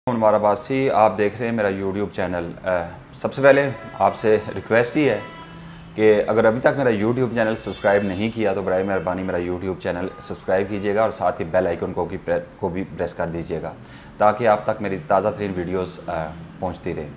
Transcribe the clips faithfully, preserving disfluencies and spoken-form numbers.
मुबारकबाद। आप देख रहे हैं मेरा यूट्यूब चैनल। सबसे पहले आपसे रिक्वेस्ट ही है कि अगर अभी तक मेरा यूट्यूब चैनल सब्सक्राइब नहीं किया तो बराए मेहरबानी मेरा यूट्यूब चैनल सब्सक्राइब कीजिएगा और साथ ही बेल आइकन को भी को भी प्रेस कर दीजिएगा ताकि आप तक मेरी ताज़ा तरीन वीडियोस पहुंचती रहे।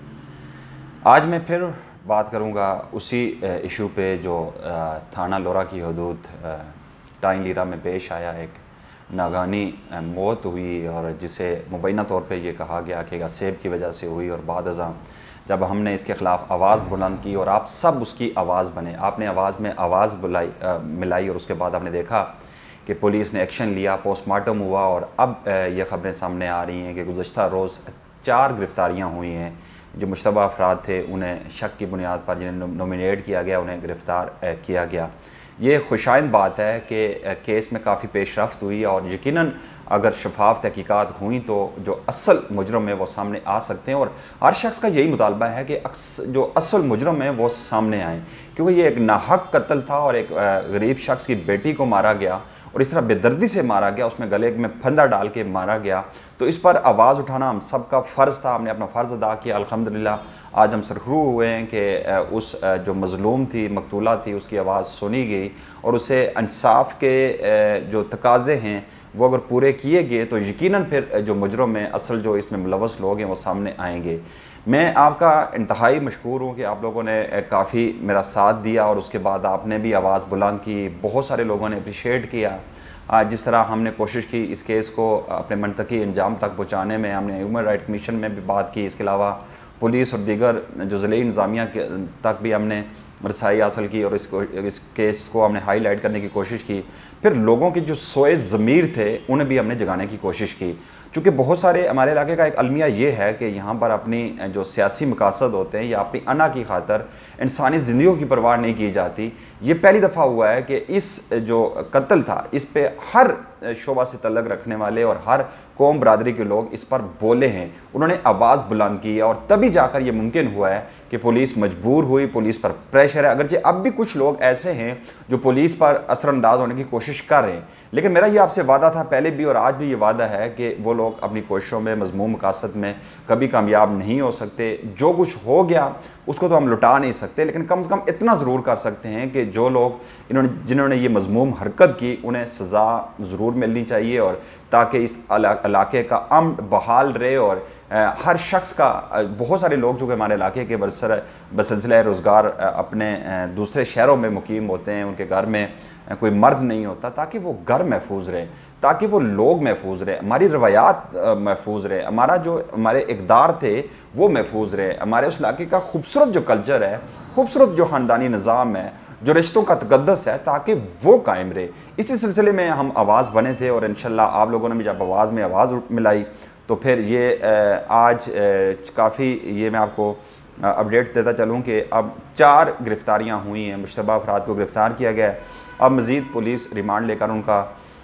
आज मैं फिर बात करूंगा उसी इशू पे जो थाना लोरा की हदूद टाइन लीरा में पेश आया, एक नागानी मौत हुई और जिसे मुबैना तौर पे ये कहा गया कि गसेब की वजह से हुई। और बाद अज़ां जब हमने इसके ख़िलाफ़ आवाज़ बुलंद की और आप सब उसकी आवाज़ बने, आपने आवाज़ में आवाज़ बुलाई आ, मिलाई और उसके बाद हमने देखा कि पुलिस ने एक्शन लिया, पोस्टमार्टम हुआ और अब ये ख़बरें सामने आ रही हैं कि गुज़श्ता रोज़ चार गिरफ़्तारियाँ हुई हैं। जो मुश्तबा अफराद थे उन्हें शक की बुनियाद पर जिन्हें नॉमिनेट किया गया उन्हें गिरफ़्तार किया गया। ये खुशाइंद बात है कि केस में काफ़ी पेशरफ्त हुई और यकीनन अगर शफाफ तहकीकात हुई तो जो असल मुजरम है वो सामने आ सकते हैं। और हर शख्स का यही मुतालबा है कि जो असल मुजरम है वो सामने आए, क्योंकि ये एक नाहक कत्ल था और एक गरीब शख्स की बेटी को मारा गया और इस तरह बेदर्दी से मारा गया, उसमें गले में फंदा डाल के मारा गया। तो इस पर आवाज़ उठाना हम सबका फ़र्ज़ था, हमने अपना फ़र्ज़ अदा किया। अल्हम्दुलिल्लाह आज हम सरखरू हुए हैं कि उस जो मज़लूम थी, मकतूला थी, उसकी आवाज़ सुनी गई और उसे इंसाफ के जो तकाज़े हैं वो अगर पूरे किए गए तो यकीनन फिर जो मुजरम में असल जो इसमें मुलव्वस लोग हैं वो सामने आएंगे। मैं आपका इंतहाई मशकूर हूँ कि आप लोगों ने काफ़ी मेरा साथ दिया और उसके बाद आपने भी आवाज़ बुलंद की, बहुत सारे लोगों ने अप्रिशिएट किया। जिस तरह हमने कोशिश की इस केस को अपने मनतकी अंजाम तक पहुँचाने में, हमने ह्यूमन राइट कमीशन में भी बात की, इसके अलावा पुलिस और दीगर जो ज़िले इंतज़ामिया के तक भी हमने रसाई हासिल की और इसको इस केस को हमने हाईलाइट करने की कोशिश की। फिर लोगों के जो सोए ज़मीर थे उन्हें भी हमने जगाने की कोशिश की, चूँकि बहुत सारे हमारे इलाके का एक अलमिया ये है कि यहाँ पर अपनी जो सियासी मकासद होते हैं या अपनी अना की खातर इंसानी ज़िंदगियों की परवाह नहीं की जाती। ये पहली दफ़ा हुआ है कि इस जो कत्ल था इस पे हर शोबा से तल्लक रखने वाले और हर कौम बरादरी के लोग इस पर बोले हैं, उन्होंने आवाज़ बुलंद की और तभी जाकर ये मुमकिन हुआ है कि पुलिस मजबूर हुई, पुलिस पर प्रेशर है। अगरचे अब भी कुछ लोग ऐसे हैं जो पुलिस पर असरअंदाज होने की कोशिश कर रहे हैं, लेकिन मेरा ये आपसे वादा था पहले भी और आज भी ये वादा है कि वो लोग अपनी कोशिशों में मज़मूम मकासद में कभी कामयाब नहीं हो सकते। जो कुछ हो गया उसको तो हम लुटा नहीं सकते, लेकिन कम से कम इतना ज़रूर कर सकते हैं कि जो लोग इन्होंने जिन्होंने ये मज़मूम हरकत की उन्हें सज़ा ज़रूर मिलनी चाहिए और ताकि इस इलाके का अमन बहाल रहे और हर शख्स का, बहुत सारे लोग जो कि हमारे इलाके के बरसर बसिलसिला रोज़गार अपने दूसरे शहरों में मुकीम होते हैं, उनके घर में कोई मर्द नहीं होता, ताकि वो घर महफूज रहे, ताकि वो लोग महफूज रहे, हमारी रवायात महफूज रहे, हमारा जो हमारे इक़दार थे वो महफूज रहे, हमारे उस इलाके का खूबसूरत जो कल्चर है, खूबसूरत जो ख़ानदानी निज़ाम है, जो रिश्तों का तक़द्दुस है, ताकि वो कायम रहे। इसी सिलसिले में हम आवाज़ बने थे और इंशाल्लाह आप लोगों ने भी जब आवाज़ में आवाज़ मिलाई तो फिर ये आज काफ़ी ये मैं आपको अपडेट देता चलूँ कि अब चार गिरफ़्तारियाँ हुई हैं, मुश्तबा अफराद को गिरफ़्तार किया गया है। अब मज़ीद पुलिस रिमांड लेकर उनका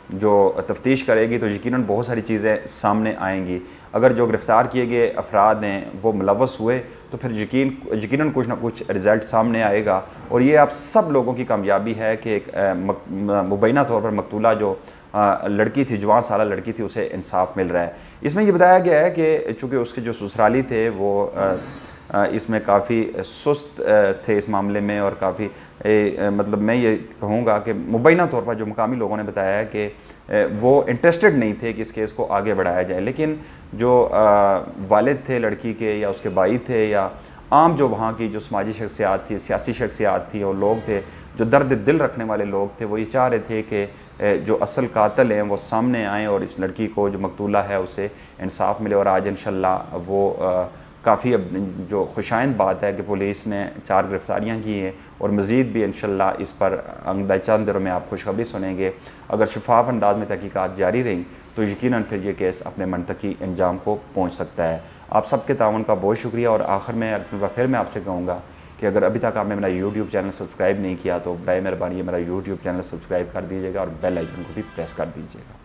जो तफ्तीश करेगी तो यकीनन बहुत सारी चीज़ें सामने आएंगी। अगर जो गिरफ़्तार किए गए अफराद हैं वो मुलव्वस हुए तो फिर यकीन यकीनन कुछ ना कुछ रिज़ल्ट सामने आएगा और ये आप सब लोगों की कामयाबी है कि एक मुबैना तौर पर मकतूला जो आ, लड़की थी, जवान साला लड़की थी, उसे इंसाफ मिल रहा है। इसमें ये बताया गया है कि चूँकि उसके जो ससुराली थे वो आ, इसमें काफ़ी सुस्त थे इस मामले में और काफ़ी मतलब मैं ये कहूँगा कि मुबैना तौर पर जो मुकामी लोगों ने बताया है कि वो इंटरेस्टेड नहीं थे कि इस केस को आगे बढ़ाया जाए, लेकिन जो वालिद थे लड़की के या उसके भाई थे या आम जो वहाँ की जो समाजी शख्सियात थी, सियासी शख्सियात थी और लोग थे जो दर्द दिल रखने वाले लोग थे, वो ये चाह रहे थे कि जो असल कातिल हैं वो सामने आएँ और इस लड़की को जो मकतूला है उसे इंसाफ मिले। और आज इंशाल्लाह वो काफ़ी अब जो खुशाइंद बात है कि पुलिस ने चार गिरफ़्तारियाँ की हैं और मज़ीद भी इंशाल्लाह इस पर आइंदा चंद दिनों में आप खुशखबरी सुनेंगे। अगर शफाफ अंदाज में तहकीकात जारी रहीं तो यकीनन फिर ये केस अपने मनतकी अंजाम को पहुँच सकता है। आप सबके ताउन का बहुत शुक्रिया और आखिर में फिर मैं आपसे कहूँगा कि अगर अभी तक आपने मेरा यूट्यूब चैनल सब्सक्राइब नहीं किया तो बराए मेहरबानी मेरा यूट्यूब चैनल सब्सक्राइब कर दीजिएगा और बेल आइकन को भी प्रेस कर दीजिएगा।